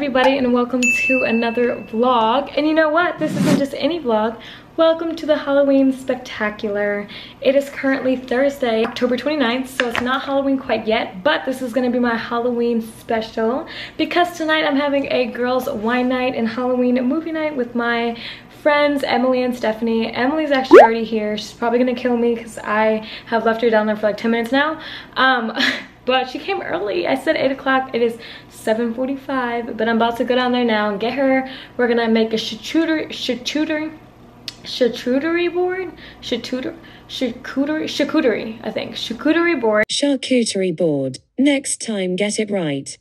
everybody, and welcome to another vlog. And you know what? This isn't just any vlog. Welcome to the Halloween Spectacular. It is currently Thursday, October 29th, so it's not Halloween quite yet, but this is gonna be my Halloween special because tonight I'm having a girls' wine night and Halloween movie night with my friends Emily and Stephanie. Emily's actually already here. She's probably gonna kill me because I have left her down there for like 10 minutes now. But she came early. I said 8 o'clock. It is 7:45, but I'm about to go down there now and get her. We're gonna make a charcuterie board? Charcuterie, I think. Charcuterie board. Charcuterie board. Next time, get it right.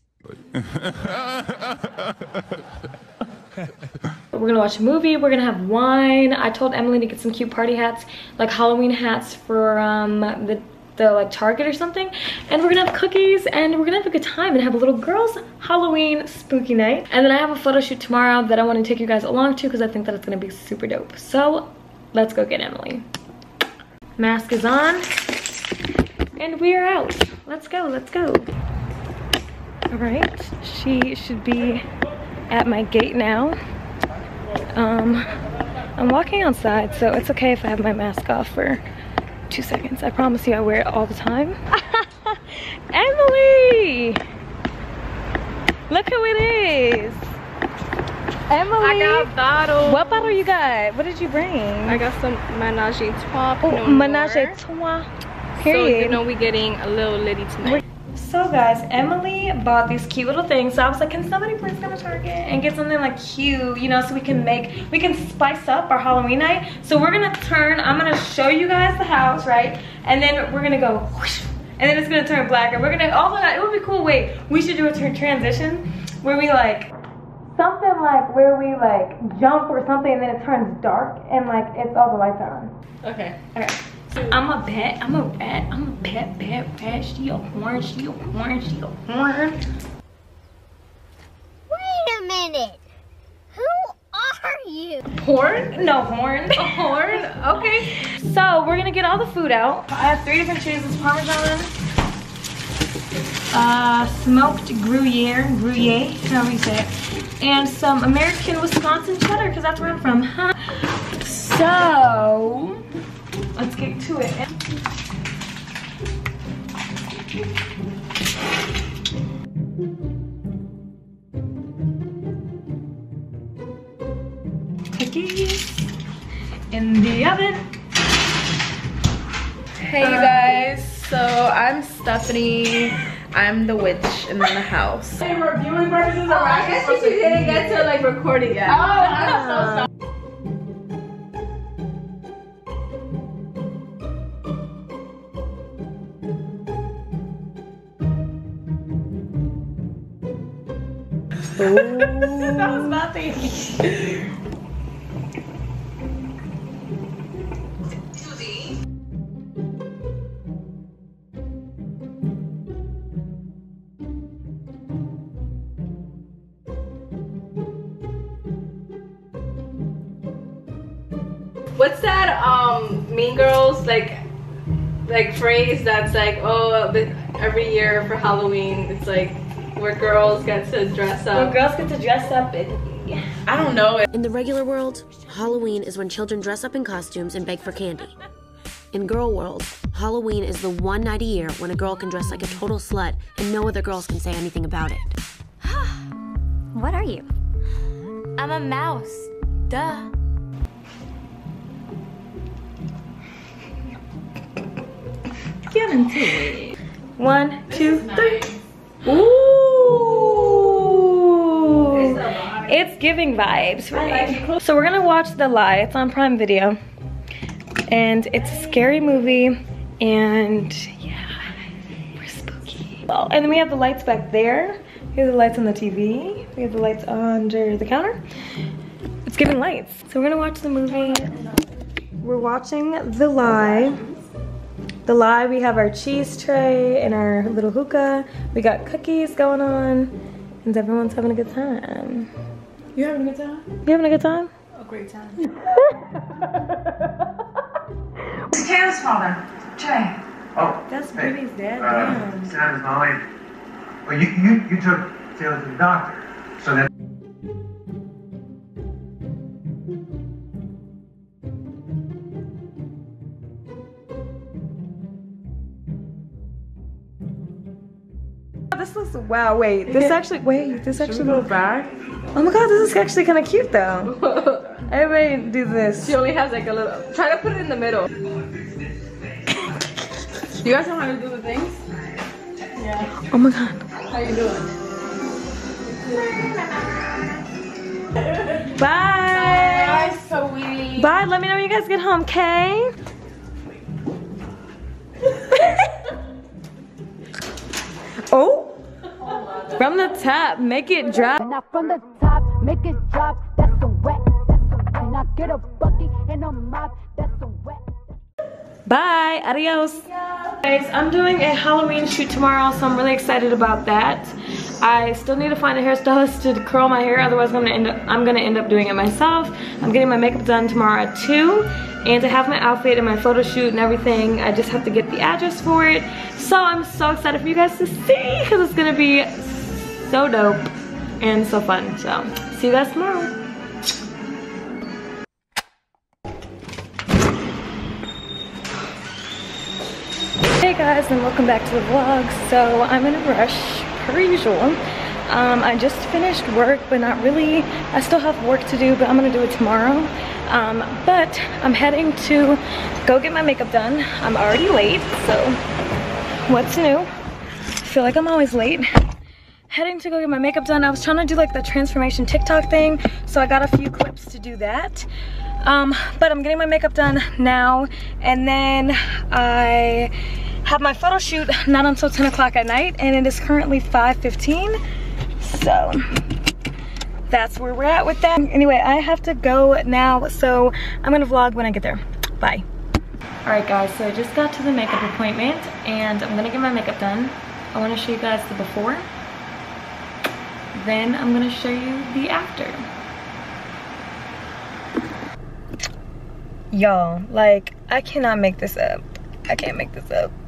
We're gonna watch a movie, we're gonna have wine. I told Emily to get some cute party hats, like Halloween hats for the like Target or something. And we're gonna have cookies and we're gonna have a good time and have a little girls Halloween spooky night. And then I have a photo shoot tomorrow that I want to take you guys along to because I think that it's gonna be super dope. So let's go get Emily. Mask is on and we are out. Let's go, let's go. All right, she should be at my gate now. I'm walking outside, so it's okay if I have my mask off for 2 seconds. I promise you I wear it all the time. Emily! Look who it is! Emily! I got bottles. What bottle you got? What did you bring? I got some Menage a Trois. Oh, Menage a Trois. Period. So you know we getting a little litty tonight. So guys, Emily bought these cute little things. So I was like, can somebody please go to Target and get something like cute, you know, so we can spice up our Halloween night. So we're gonna I'm gonna show you guys the house, right? And then we're gonna go whoosh, and then it's gonna turn black. And we're gonna, oh my God, it would be cool. Wait, we should do a transition where we like, something like where we like jump or something and then it turns dark and like it's all the lights are on. Okay. Okay. I'm a rat, she a horn. Wait a minute. Who are you? Horn? No, horn. A horn? Okay. So we're gonna get all the food out. I have 3 different cheeses: Parmesan, smoked Gruyere, however you say it, and some American Wisconsin cheddar, because that's where I'm from. Huh? So let's get to it. Cookies in the oven. Hey you guys, so I'm Stephanie. I'm the witch in the house. Hey, for viewing purposes, I guess you didn't get to like record it yet. Oh, I'm so sorry. That was nothing. What's that Mean Girls like phrase that's like, oh, every year for Halloween it's like where girls get to dress up. Where girls get to dress up and I don't know. In the regular world, Halloween is when children dress up in costumes and beg for candy. In girl world, Halloween is the one night a year when a girl can dress like a total slut and no other girls can say anything about it. What are you? I'm a mouse. Duh. get into it. 1, 2, 3. Ooh, it's giving vibes for me. So we're gonna watch The Lie. It's on Prime Video, and it's a scary movie, and yeah, we're spooky. Well, and then we have the lights back there. We have the lights on the TV. We have the lights under the counter. It's giving lights. So we're gonna watch the movie. We're watching The Lie. The Lie, we have our cheese tray and our little hookah. We got cookies going on, and everyone's having a good time. You having a good time? You having a good time? A great time. It's Taylor's father, Jay. Oh, That's hey, Brittany's dad, damn. Sam is Molly. Well, you took Taylor to the doctor, so then. This looks, wow, wait. This actually, wait, this actually. Should we go back? Oh my god, this is actually kind of cute though. Everybody do this. She only has like a little, try to put it in the middle. You guys know how to do the things? Yeah. Oh my god. How you doing? Bye. Bye, sweetie. Bye, let me know when you guys get home, okay? Oh. From the top, make it drop. Now from the top, make it drop. That's some wet. That's some wet. Now get a bucket and a mop. That's some wet. Bye, adios. Guys, I'm doing a Halloween shoot tomorrow, so I'm really excited about that. I still need to find a hairstylist to curl my hair, otherwise I'm gonna end up doing it myself. I'm getting my makeup done tomorrow at 2, and to have my outfit and my photo shoot and everything, I just have to get the address for it. So I'm so excited for you guys to see, because it's gonna be so dope and so fun. So see you guys tomorrow. Hey guys, and welcome back to the vlog. So I'm in a rush per usual. I just finished work, but not really. I still have work to do, but I'm gonna do it tomorrow. But I'm heading to go get my makeup done. I'm already late, so what's new? I feel like I'm always late. Heading to go get my makeup done. I was trying to do like the transformation TikTok thing, so I got a few clips to do that. But I'm getting my makeup done now, and then I have my photo shoot not until 10 o'clock at night, and it is currently 5:15. So that's where we're at with that. Anyway, I have to go now, so I'm gonna vlog when I get there. Bye. All right guys, so I just got to the makeup appointment, and I'm gonna get my makeup done. I wanna show you guys the before. Then I'm gonna show you the after. Y'all, like, I cannot make this up. I can't make this up.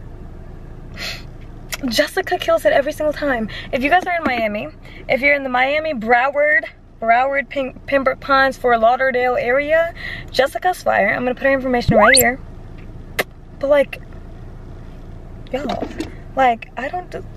Jessica kills it every single time. If you guys are in Miami, if you're in the Miami, Broward, Pembroke Pines, Fort Lauderdale area, Jessica's fire. I'm gonna put her information right here. But like, y'all, like, I don't do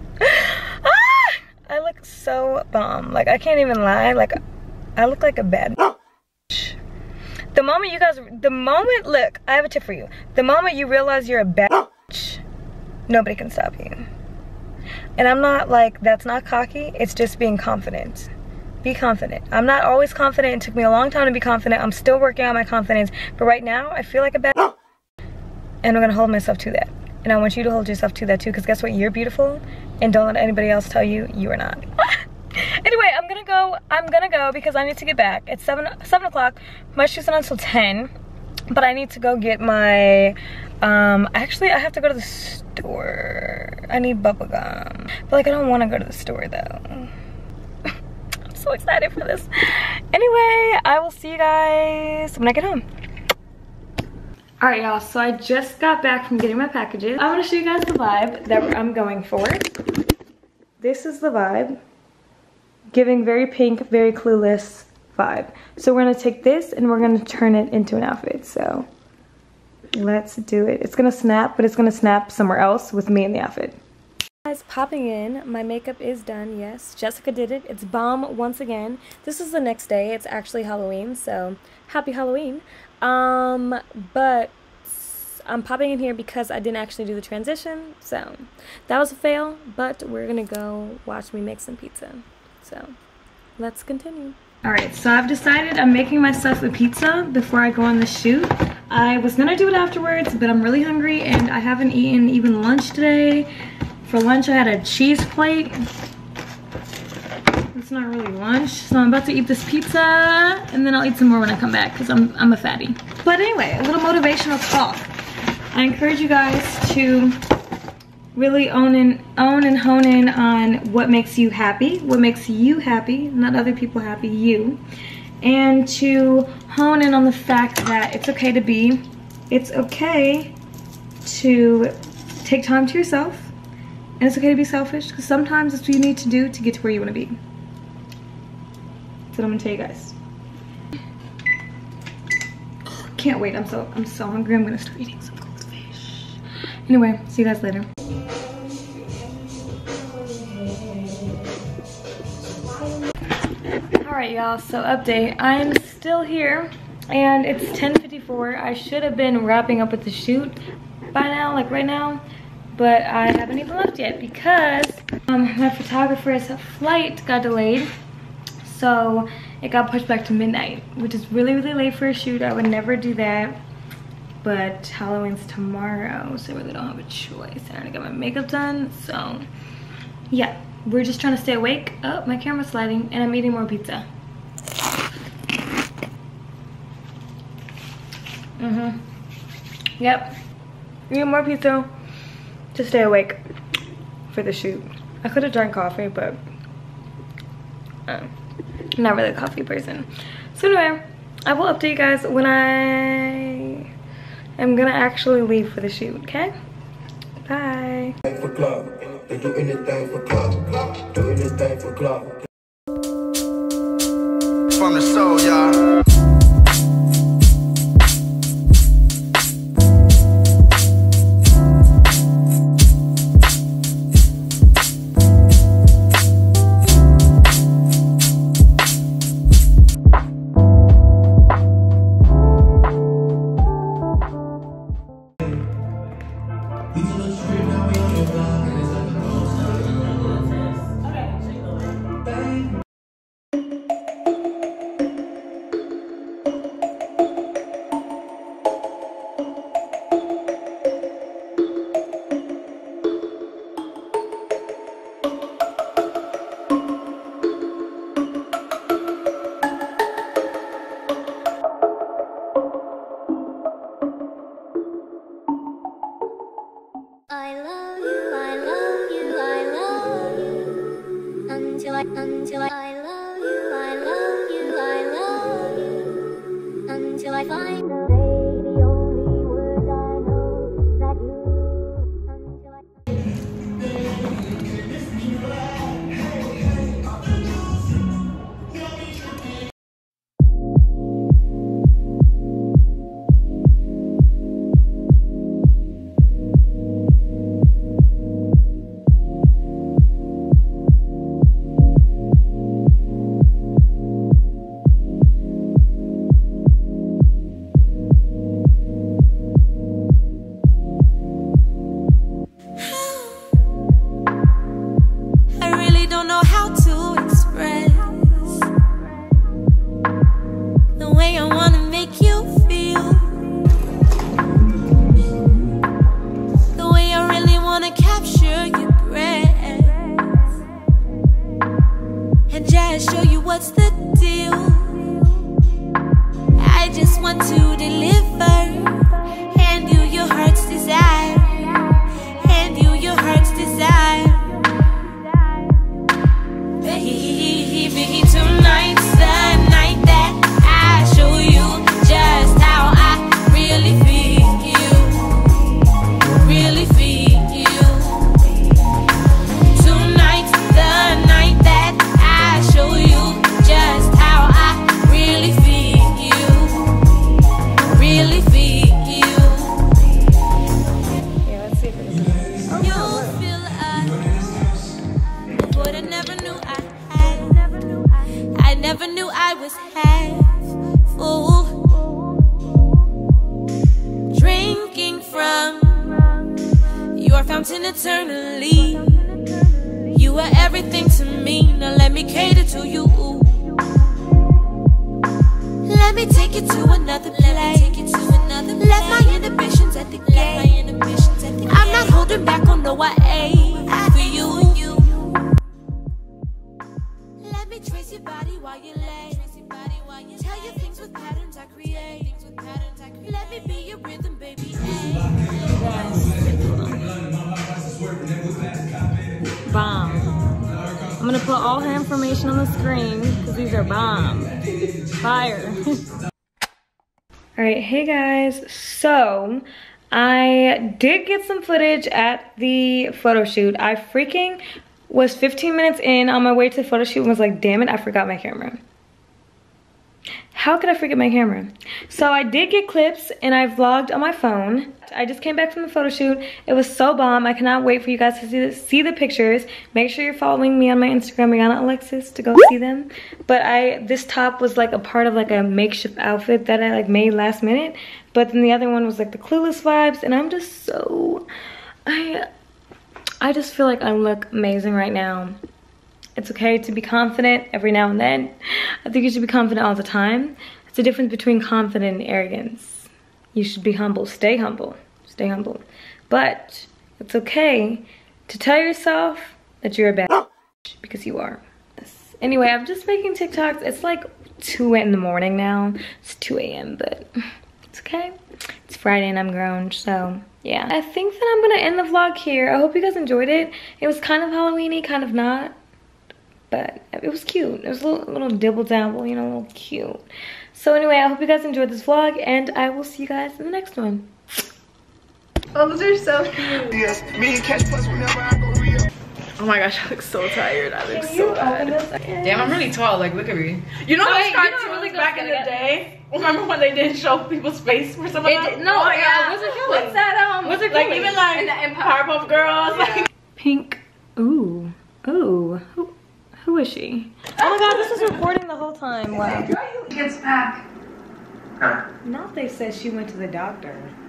I look so bomb. Like, I can't even lie. Like, I look like a bad The moment you guys, look, I have a tip for you. The moment you realize you're a bad bitch, nobody can stop you. And I'm not like, that's not cocky, it's just being confident. Be confident. I'm not always confident. It took me a long time to be confident. I'm still working on my confidence. But right now, I feel like a bad and I'm gonna hold myself to that. And I want you to hold yourself to that too, because guess what? You're beautiful, and don't let anybody else tell you you are not. Anyway, I'm gonna go because I need to get back. It's 7 o'clock. My shoot's not until 10, but I need to go get my, actually I have to go to the store. I need bubble gum. But like, I don't wanna go to the store though. I'm so excited for this. Anyway, I will see you guys when I get home. All right, y'all, so I just got back from getting my packages. I wanna show you guys the vibe that I'm going for. This is the vibe. Giving very pink, very clueless vibe. So we're gonna take this and we're gonna turn it into an outfit. So let's do it. It's gonna snap, but it's gonna snap somewhere else with me in the outfit. Guys, popping in, my makeup is done, yes. Jessica did it, it's bomb once again. This is the next day, it's actually Halloween, so happy Halloween. But I'm popping in here because I didn't actually do the transition, so that was a fail, but we're gonna go watch me make some pizza. So let's continue. All right, so I've decided I'm making myself a pizza before I go on the shoot. I was gonna do it afterwards, but I'm really hungry and I haven't eaten even lunch today. For lunch, I had a cheese plate. It's not really lunch, so I'm about to eat this pizza and then I'll eat some more when I come back because I'm a fatty. But anyway, a little motivational talk. I encourage you guys to really own and hone in on what makes you happy, not other people happy, you. And to hone in on the fact that it's okay to take time to yourself, and it's okay to be selfish, because sometimes it's what you need to do to get to where you want to be. That's what I'm gonna tell you guys. Can't wait, I'm so hungry. I'm gonna start eating some cold fish. Anyway, see you guys later. Alright y'all, so update. I'm still here and it's 10:54. I should have been wrapping up with the shoot by now, like right now, but I haven't even left yet because my photographer's flight got delayed. So it got pushed back to midnight, which is really, really late for a shoot. I would never do that. But Halloween's tomorrow, so I really don't have a choice. I gotta get my makeup done, so yeah. We're just trying to stay awake. Oh, my camera's sliding, and I'm eating more pizza. Yep. Eating more pizza to stay awake for the shoot. I could have drank coffee, but I'm not really a coffee person. So anyway, I will update you guys when I am gonna actually leave for the shoot, okay? Bye. They do anything for club, do anything for club. From the soul, y'all. Until I love you, until I find the way, the only words I know that you, until I eternally. You are everything to me. Now let me cater to you. Let me take you to another place. Left my inhibitions at the gate. I'm not holding back on no I ain't for you. Let me trace your body while you lay. Tell you things with patterns I create. Let me be your rhythm, baby. Bomb. I'm gonna put all her information on the screen because these are bomb. Fire. Alright, hey guys. So I did get some footage at the photo shoot. I freaking was 15 minutes in on my way to the photo shoot and was like, damn it, I forgot my camera. How could I forget my camera? So I did get clips and I vlogged on my phone. I just came back from the photo shoot. It was so bomb. I cannot wait for you guys to see the pictures. Make sure you're following me on my Instagram, Rihanna Alexis, to go see them. But this top was like a part of like a makeshift outfit that I like made last minute. But then the other one was like the Clueless vibes, and I'm just so, I just feel like I look amazing right now. It's okay to be confident every now and then. I think you should be confident all the time. It's the difference between confident and arrogance. You should be humble. Stay humble. Stay humble. But it's okay to tell yourself that you're a bad bitch, because you are. Anyway, I'm just making TikToks. It's like 2 in the morning now. It's 2 a.m. but it's okay. It's Friday and I'm grown, so yeah. I think that I'm gonna end the vlog here. I hope you guys enjoyed it. It was kind of Halloween-y, kind of not. But it was cute. It was a little dibble dabble, you know, a little cute. So anyway, I hope you guys enjoyed this vlog, and I will see you guys in the next one. Oh, those are so cute. Oh my gosh, I look so tired. I look so bad. Damn, I'm really tall. Like, look at me. You know those you cartoons don't really go back in the together. day? Remember when they didn't show people's face for some of them? No, Oh, yeah. what's it called? What's that? What's it like called? even like Powerpuff Girls. Like Pink. Ooh. Ooh. Who is she? Oh my god, this is recording the whole time. Wow. Kids back. Now they said she went to the doctor.